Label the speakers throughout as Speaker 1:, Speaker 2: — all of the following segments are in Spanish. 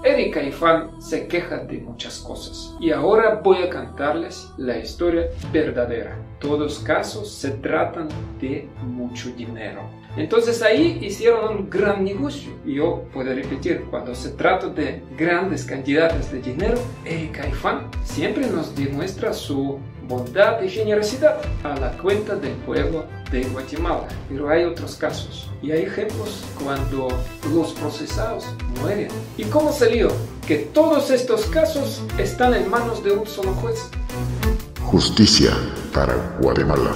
Speaker 1: Erika y Fan se quejan de muchas cosas y ahora voy a contarles la historia verdadera. Todos casos se tratan de mucho dinero. Entonces ahí hicieron un gran negocio. Y yo puedo repetir, cuando se trata de grandes cantidades de dinero, Erika y Fan siempre nos demuestra su bondad y generosidad a la cuenta del pueblo de Guatemala. Pero hay otros casos y hay ejemplos cuando los procesados mueren. ¿Y cómo salió? Que todos estos casos están en manos de un solo juez.
Speaker 2: Justicia para Guatemala.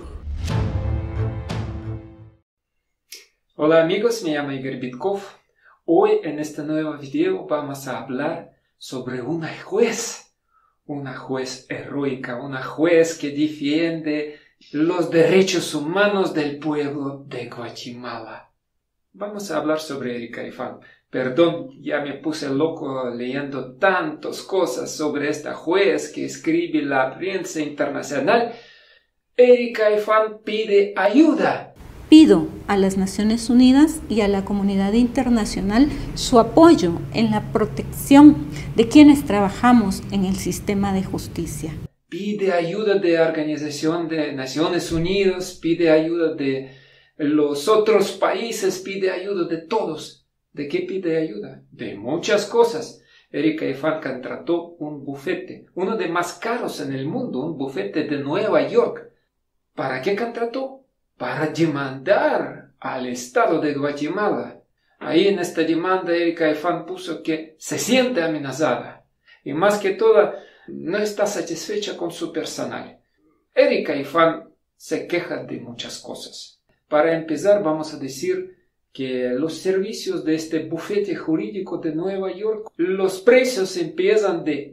Speaker 1: Hola amigos, me llamo Igor Bitkov. Hoy en este nuevo video vamos a hablar sobre una juez heroica, una juez que defiende los derechos humanos del pueblo de Guatemala. Vamos a hablar sobre Erika y Fan. Perdón, ya me puse loco leyendo tantas cosas sobre esta juez que escribe la prensa internacional. Erika y Fan pide ayuda.
Speaker 3: Pido a las Naciones Unidas y a la comunidad internacional su apoyo en la protección de quienes trabajamos en el sistema de justicia.
Speaker 1: Pide ayuda de la Organización de Naciones Unidas, pide ayuda de los otros países, pide ayuda de todos. ¿De qué pide ayuda? De muchas cosas. Erika y Fan contrató un bufete, uno de más caros en el mundo, un bufete de Nueva York. ¿Para qué contrató? Para demandar al Estado de Guatemala. Ahí en esta demanda Erika y Fan puso que se siente amenazada y más que todo no está satisfecha con su personal. Erika y Fan se quejan de muchas cosas. Para empezar vamos a decir que los servicios de este bufete jurídico de Nueva York, los precios empiezan de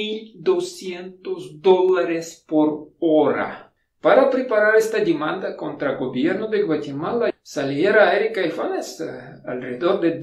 Speaker 1: $1,200 por hora. Para preparar esta demanda contra el gobierno de Guatemala, saliera a Erika y Fan alrededor de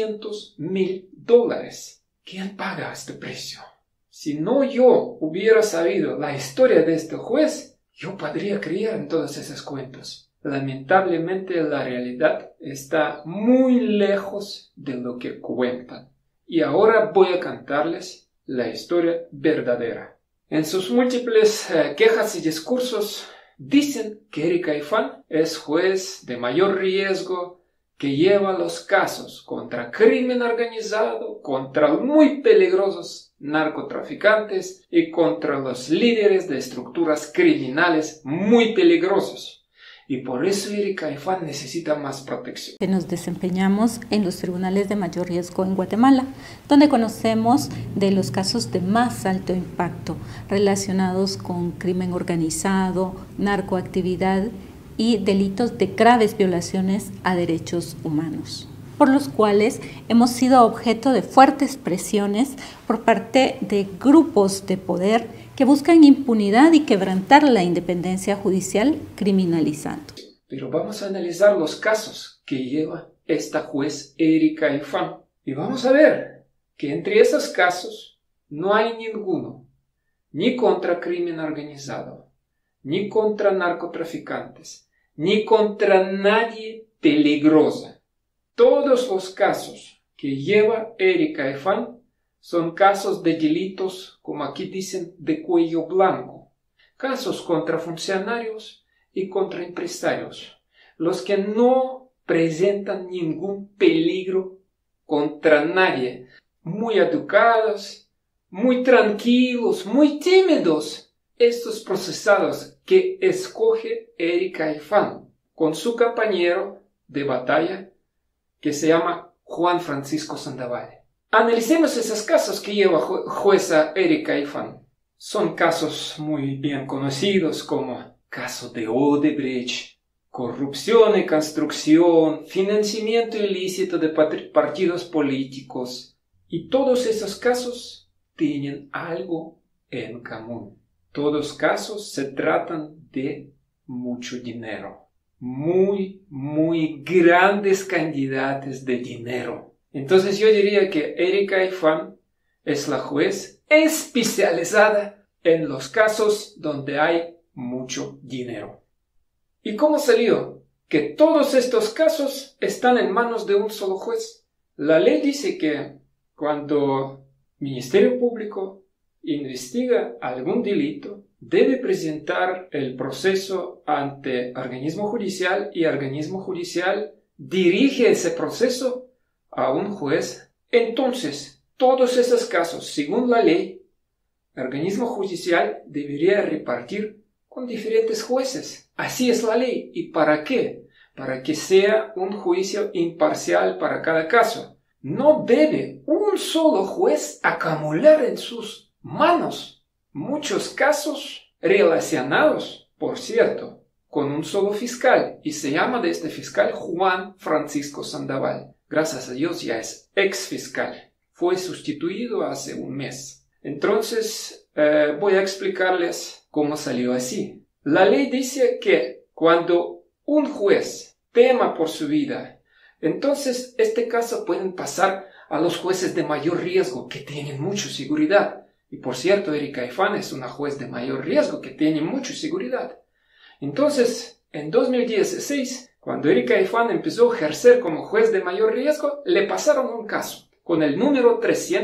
Speaker 1: $200,000. ¿Quién paga este precio? Si no yo hubiera sabido la historia de este juez, yo podría creer en todos esos cuentos. Lamentablemente la realidad está muy lejos de lo que cuentan. Y ahora voy a contarles la historia verdadera. En sus múltiples quejas y discursos dicen que Erika y Fan es juez de mayor riesgo que lleva los casos contra crimen organizado, contra muy peligrosos narcotraficantes y contra los líderes de estructuras criminales muy peligrosos. Y por eso Erika y Fan necesitan más protección.
Speaker 3: Nos desempeñamos en los tribunales de mayor riesgo en Guatemala, donde conocemos de los casos de más alto impacto relacionados con crimen organizado, narcoactividad y delitos de graves violaciones a derechos humanos, por los cuales hemos sido objeto de fuertes presiones por parte de grupos de poder que buscan impunidad y quebrantar la independencia judicial criminalizando.
Speaker 1: Pero vamos a analizar los casos que lleva esta juez Erika y Fan. Y vamos a ver que entre esos casos no hay ninguno, ni contra crimen organizado, ni contra narcotraficantes, ni contra nadie peligrosa. Todos los casos que lleva Erika y Fan son casos de delitos, como aquí dicen, de cuello blanco. Casos contra funcionarios y contra empresarios. Los que no presentan ningún peligro contra nadie. Muy educados, muy tranquilos, muy tímidos. Estos procesados que escoge Erika y Fan con su compañero de batalla que se llama Juan Francisco Sandoval. Analicemos esos casos que lleva jueza Erika y Fan. Son casos muy bien conocidos como caso de Odebrecht, corrupción y construcción, financiamiento ilícito de partidos políticos. Y todos esos casos tienen algo en común. Todos casos se tratan de mucho dinero. Muy grandes cantidades de dinero. Entonces yo diría que Erika y Fan es la juez especializada en los casos donde hay mucho dinero. ¿Y cómo salió? Que todos estos casos están en manos de un solo juez. La ley dice que cuando el Ministerio Público investiga algún delito, debe presentar el proceso ante organismo judicial y el organismo judicial dirige ese proceso a un juez. Entonces, todos esos casos, según la ley, el organismo judicial debería repartir con diferentes jueces. Así es la ley. ¿Y para qué? Para que sea un juicio imparcial para cada caso. No debe un solo juez acumular en sus manos muchos casos relacionados, por cierto, con un solo fiscal, y se llama de este fiscal Juan Francisco Sandoval. Gracias a Dios ya es ex fiscal. Fue sustituido hace un mes. Entonces voy a explicarles cómo salió así. La ley dice que cuando un juez tema por su vida, entonces este caso pueden pasar a los jueces de mayor riesgo que tienen mucha seguridad. Y por cierto, Erika Ifán es una juez de mayor riesgo que tiene mucha seguridad. Entonces, en 2016, cuando Erika Ifán empezó a ejercer como juez de mayor riesgo, le pasaron un caso con el número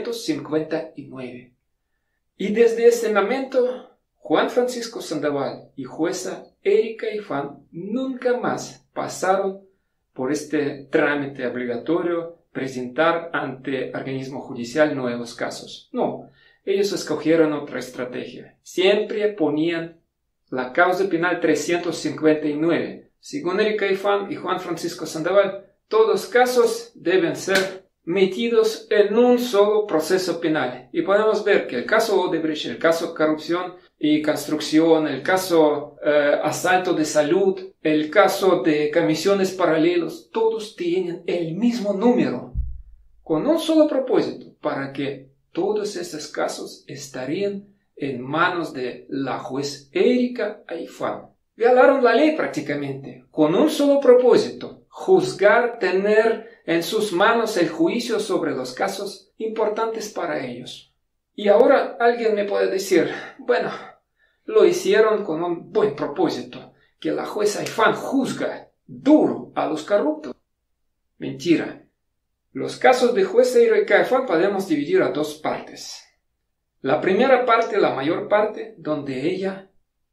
Speaker 1: 359. Y desde ese momento, Juan Francisco Sandoval y jueza Erika Ifán nunca más pasaron por este trámite obligatorio presentar ante organismo judicial nuevos casos. No, ellos escogieron otra estrategia. Siempre ponían la causa penal 359. Según Erika Ifán y Juan Francisco Sandoval, todos los casos deben ser metidos en un solo proceso penal. Y podemos ver que el caso Odebrecht, el caso corrupción y construcción, el caso asalto de salud, el caso de comisiones paralelos, todos tienen el mismo número, con un solo propósito, para que todos esos casos estarían en manos de la juez Erika Ifán. Violaron la ley prácticamente, con un solo propósito: juzgar, tener en sus manos el juicio sobre los casos importantes para ellos. Y ahora alguien me puede decir, bueno, lo hicieron con un buen propósito, que la jueza Ifán juzga duro a los corruptos. Mentira. Los casos de jueza Erika Ifán podemos dividir a dos partes. La primera parte, la mayor parte, donde ella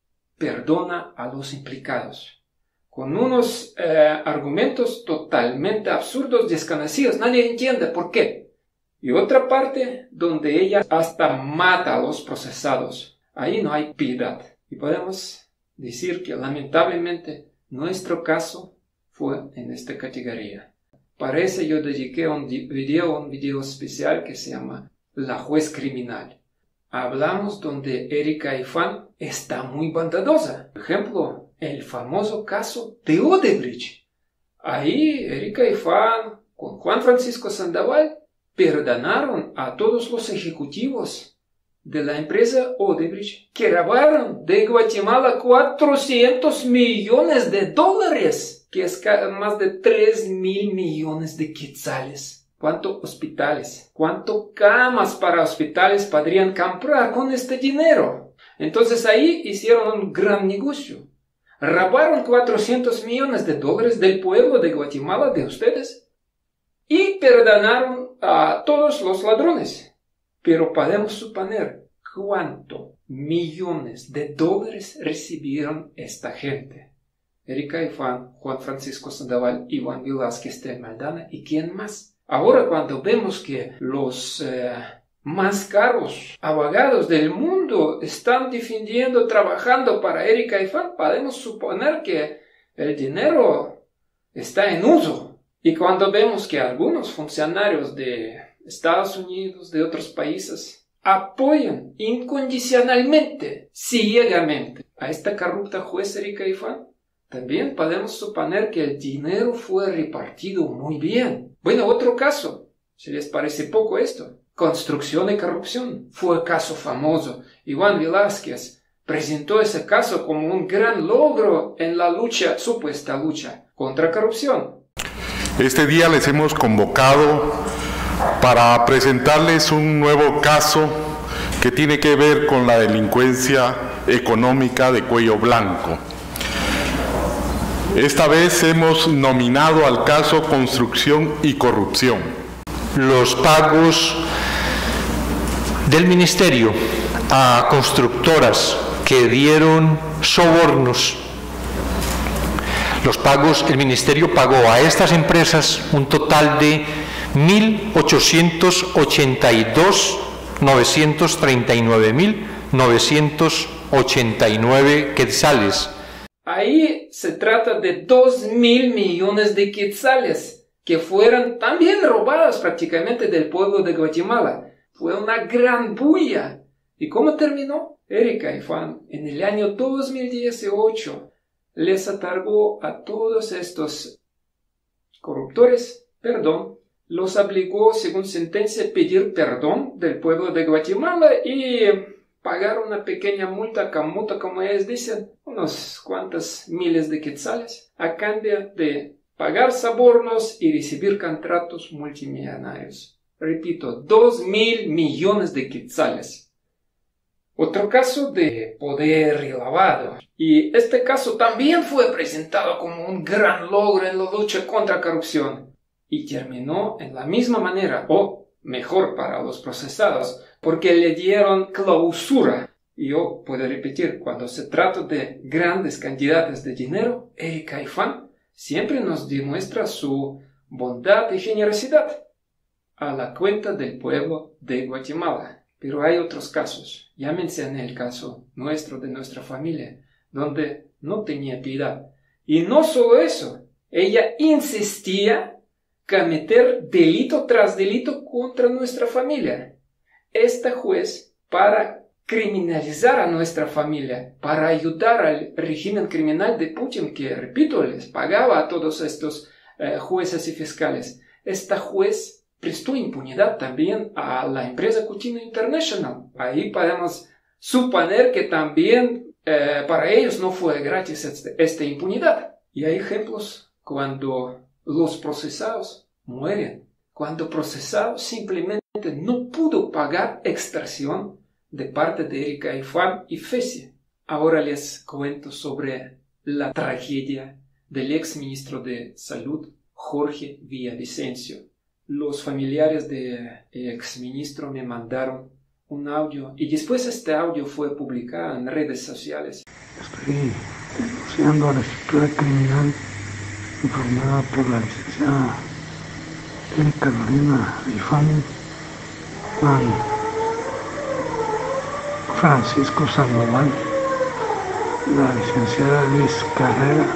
Speaker 1: perdona a los implicados, con unos argumentos totalmente absurdos, desconocidos. Nadie entiende por qué. Y otra parte donde ella hasta mata a los procesados. Ahí no hay piedad. Y podemos decir que lamentablemente nuestro caso fue en esta categoría. Para eso yo dediqué un video especial que se llama La juez criminal. Hablamos donde Erika Ifán está muy bondadosa. Por ejemplo, el famoso caso de Odebrecht. Ahí Erika Ifán con Juan Francisco Sandoval perdonaron a todos los ejecutivos de la empresa Odebrecht que robaron de Guatemala $400 millones, que es más de 3.000 millones de quetzales. ¿Cuántos hospitales? ¿Cuántas camas para hospitales podrían comprar con este dinero? Entonces ahí hicieron un gran negocio. Robaron $400 millones del pueblo de Guatemala, de ustedes, y perdonaron a todos los ladrones. Pero podemos suponer cuántos millones de dólares recibieron esta gente. Erika Ifán, Juan Francisco Sandoval, Iván Velázquez de Maldana y quién más. Ahora cuando vemos que los más caros abogados del mundo están defendiendo, trabajando para Erika Ifán, podemos suponer que el dinero está en uso. Y cuando vemos que algunos funcionarios de Estados Unidos, de otros países, apoyan incondicionalmente, ciegamente, a esta corrupta juez Erika Ifán, también podemos suponer que el dinero fue repartido muy bien. Bueno, otro caso, si les parece poco esto, construcción y corrupción, fue caso famoso. Iván Velázquez presentó ese caso como un gran logro en la lucha, supuesta lucha contra corrupción.
Speaker 4: Este día les hemos convocado para presentarles un nuevo caso que tiene que ver con la delincuencia económica de cuello blanco. Esta vez hemos nominado al caso Construcción y Corrupción.
Speaker 5: los pagos del ministerio a constructoras que dieron sobornos. Los pagos, el ministerio pagó a estas empresas un total de 939.939 quetzales.
Speaker 1: Ahí se trata de 2.000 millones de quetzales que fueron también robados prácticamente del pueblo de Guatemala. Fue una gran bulla. ¿Y cómo terminó? Erika y Juan, en el año 2018, les otorgó a todos estos corruptores perdón, los obligó, según sentencia, a pedir perdón del pueblo de Guatemala y pagar una pequeña multa, como ellos dicen, unos cuantos miles de quetzales, a cambio de pagar sobornos y recibir contratos multimillonarios. Repito, 2.000 millones de quetzales. Otro caso de poder y lavado. Y este caso también fue presentado como un gran logro en la lucha contra corrupción. Y terminó en la misma manera, o mejor para los procesados, porque le dieron clausura. Y yo puedo repetir, cuando se trata de grandes cantidades de dinero, Erika y Juan siempre nos demuestra su bondad y generosidad a la cuenta del pueblo de Guatemala. Pero hay otros casos, ya mencioné el caso nuestro, de nuestra familia, donde no tenía piedad. Y no solo eso, ella insistía cometer delito tras delito contra nuestra familia. Esta juez, para criminalizar a nuestra familia, para ayudar al régimen criminal de Putin, que, repito, les pagaba a todos estos jueces y fiscales, esta juez prestó impunidad también a la empresa Cuchino International. Ahí podemos suponer que también para ellos no fue gratis esta impunidad. Y hay ejemplos cuando los procesados mueren, cuando procesado simplemente no pudo pagar extorsión de parte de Erika y Juan y Fesi. Ahora les cuento sobre la tragedia del ex ministro de Salud, Jorge Villavicencio. Los familiares del exministro me mandaron un audio y después este audio fue publicado en redes sociales.
Speaker 6: Estoy denunciando a la estructura criminal informada por la licenciada Erika Lorena Ifán, Francisco Sandoval, la licenciada Luis Carrera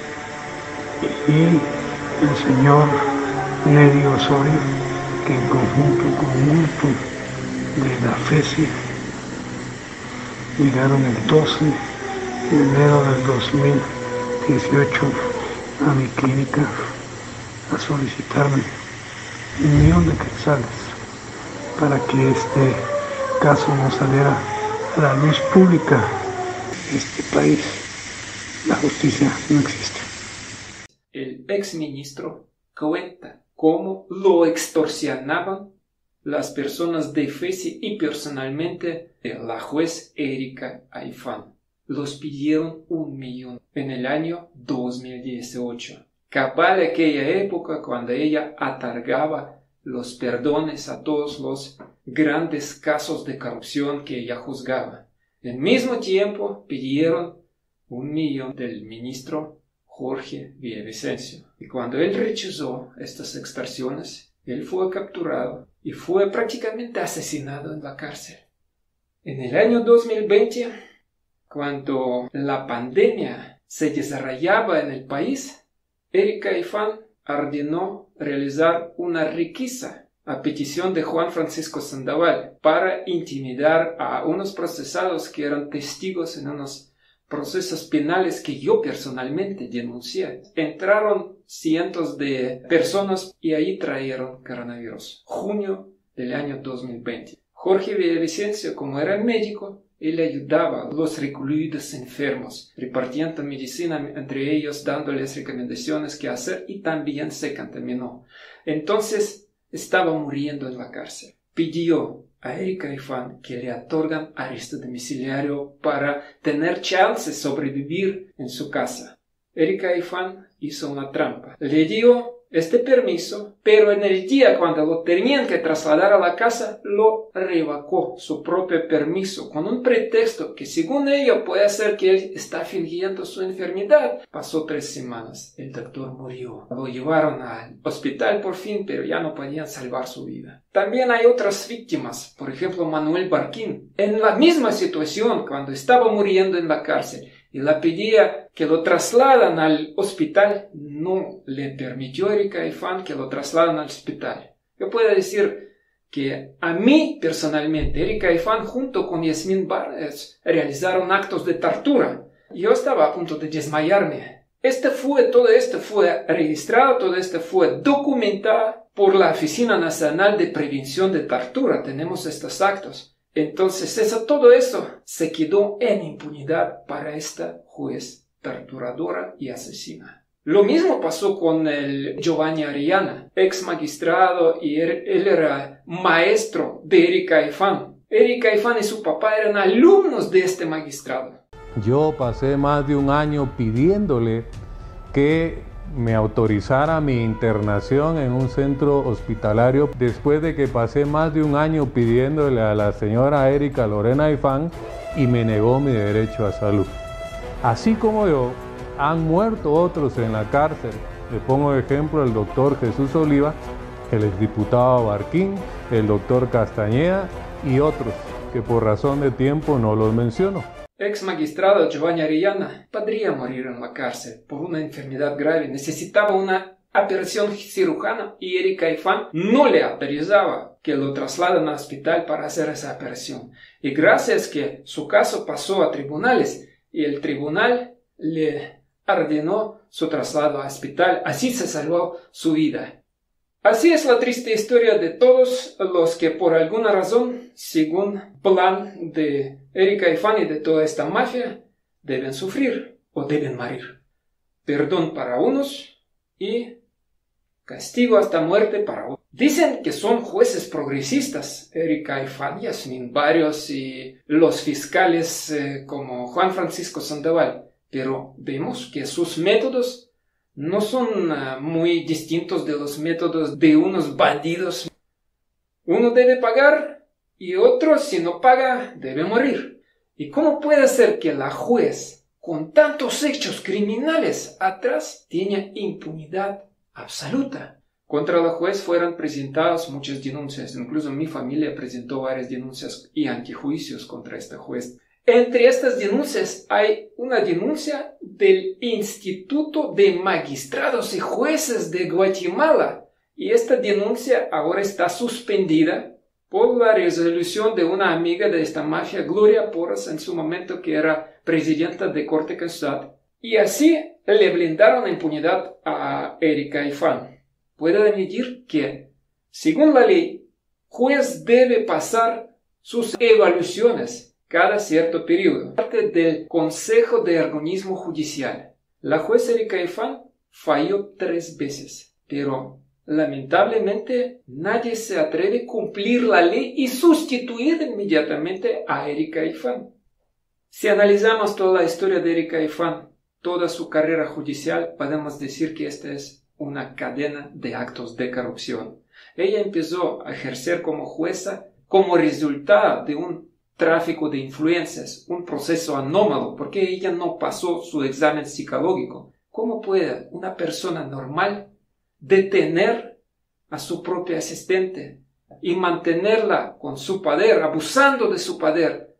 Speaker 6: y el señor Nery Osorio, que en conjunto con multo de la FESI llegaron el 12 de enero del 2018 a mi clínica a solicitarme 1.000.000 de quetzales para que este caso no saliera a la luz pública. En este país la justicia no existe.
Speaker 1: El exministro cuenta cómo lo extorsionaban las personas de FESI y personalmente la juez Erika Aifán. Los pidieron 1.000.000 en el año 2018. Cabal de aquella época cuando ella otorgaba los perdones a todos los grandes casos de corrupción que ella juzgaba. Al mismo tiempo pidieron 1.000.000 del ministro Jorge Villavicencio. Y cuando él rechazó estas extorsiones, él fue capturado y fue prácticamente asesinado en la cárcel. En el año 2020, cuando la pandemia se desarrollaba en el país, Erika Ifán ordenó realizar una requisa a petición de Juan Francisco Sandoval para intimidar a unos procesados que eran testigos en unos procesos penales que yo personalmente denuncié. Entraron cientos de personas y ahí trajeron coronavirus. Junio del año 2020. Jorge Villavicencio, como era el médico, él ayudaba a los recluidos enfermos, repartiendo medicina entre ellos, dándoles recomendaciones qué hacer, y también se contaminó. Entonces estaba muriendo en la cárcel. Pidió a Erika Ifán que le otorgan arresto domiciliario para tener chance de sobrevivir en su casa. Erika Ifán hizo una trampa. Le dio este permiso, pero en el día cuando lo tenían que trasladar a la casa, lo revocó su propio permiso con un pretexto que según ello puede ser que él está fingiendo su enfermedad. Pasó 3 semanas, el doctor murió. Lo llevaron al hospital por fin, pero ya no podían salvar su vida. También hay otras víctimas, por ejemplo Manuel Barquín, en la misma situación cuando estaba muriendo en la cárcel. Y la pedía que lo trasladan al hospital. No le permitió Erika Ifán que lo trasladan al hospital. Yo puedo decir que a mí personalmente, Erika Ifán junto con Yasmín Barnes realizaron actos de tortura. Yo estaba a punto de desmayarme. Todo esto fue registrado, todo esto fue documentado por la Oficina Nacional de Prevención de Tortura. Tenemos estos actos. Entonces todo eso se quedó en impunidad para esta juez torturadora y asesina. Lo mismo pasó con el Giovanni Ariana, ex magistrado, y él era maestro de Erika Ifán. Erika Ifán y su papá eran alumnos de este magistrado.
Speaker 7: Yo pasé más de un año pidiéndole que me autorizara mi internación en un centro hospitalario después de que pasé más de un año pidiéndole a la señora Erika Lorena Ifán y me negó mi derecho a salud. Así como yo, han muerto otros en la cárcel. Le pongo de ejemplo el doctor Jesús Oliva, el exdiputado Barquín, el doctor Castañeda y otros que por razón de tiempo no los menciono.
Speaker 1: Ex magistrado Giovanni Arellana podría morir en la cárcel por una enfermedad grave. Necesitaba una operación cirujana y Erika Ifán no le autorizaba que lo trasladen al hospital para hacer esa operación. Y gracias que su caso pasó a tribunales y el tribunal le ordenó su traslado al hospital. Así se salvó su vida. Así es la triste historia de todos los que por alguna razón, según plan de Erika Ifán y de toda esta mafia, deben sufrir o deben morir. Perdón para unos y castigo hasta muerte para otros. Dicen que son jueces progresistas, Erika Ifán, Yasmín Barrios y los fiscales como Juan Francisco Sandoval, pero vemos que sus métodos no son muy distintos de los métodos de unos bandidos. Uno debe pagar y otro, si no paga, debe morir. ¿Y cómo puede ser que la juez, con tantos hechos criminales atrás, tenga impunidad absoluta? Contra la juez fueron presentadas muchas denuncias. Incluso mi familia presentó varias denuncias y antejuicios contra esta juez. Entre estas denuncias hay una denuncia del Instituto de Magistrados y Jueces de Guatemala. Y esta denuncia ahora está suspendida por la resolución de una amiga de esta mafia, Gloria Porras, en su momento que era presidenta de Corte Cansado. Y así le blindaron la impunidad a Erika Ifán. Puedo añadir que, según la ley, juez debe pasar sus evaluaciones cada cierto periodo. Parte del Consejo de Organismo Judicial. La juez Erika Ifán falló 3 veces, pero lamentablemente nadie se atreve a cumplir la ley y sustituir inmediatamente a Erika Ifán. Si analizamos toda la historia de Erika Ifán, toda su carrera judicial, podemos decir que esta es una cadena de actos de corrupción. Ella empezó a ejercer como jueza como resultado de un tráfico de influencias, un proceso anómalo, porque ella no pasó su examen psicológico. ¿Cómo puede una persona normal detener a su propia asistente y mantenerla con su poder, abusando de su poder,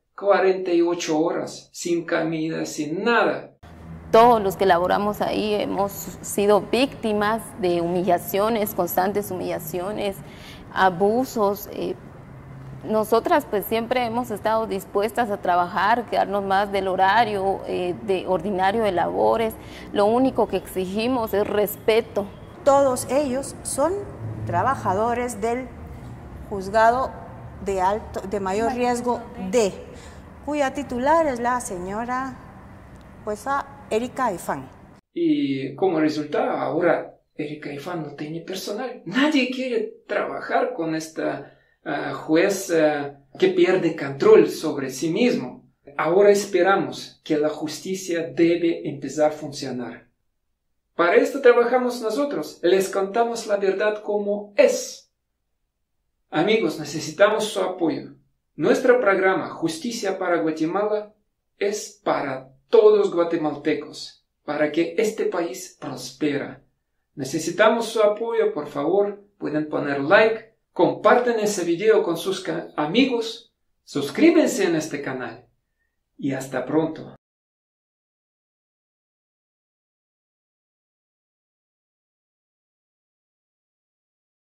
Speaker 1: 48 horas, sin comida, sin nada?
Speaker 8: Todos los que laboramos ahí hemos sido víctimas de humillaciones, constantes humillaciones, abusos. Nosotras pues siempre hemos estado dispuestas a trabajar, quedarnos más del horario de ordinario de labores. Lo único que exigimos es respeto.
Speaker 9: Todos ellos son trabajadores del juzgado de mayor riesgo D, cuya titular es la señora Erika Ifán.
Speaker 1: Y como resultado, ahora Erika Ifán no tiene personal. Nadie quiere trabajar con esta juez que pierde control sobre sí mismo. Ahora esperamos que la justicia debe empezar a funcionar. Para esto trabajamos nosotros. Les contamos la verdad como es. Amigos, necesitamos su apoyo. Nuestro programa Justicia para Guatemala es para todos guatemaltecos, para que este país prospere. Necesitamos su apoyo, por favor. Pueden poner like, comparten ese video con sus amigos, suscríbanse en este canal y hasta pronto.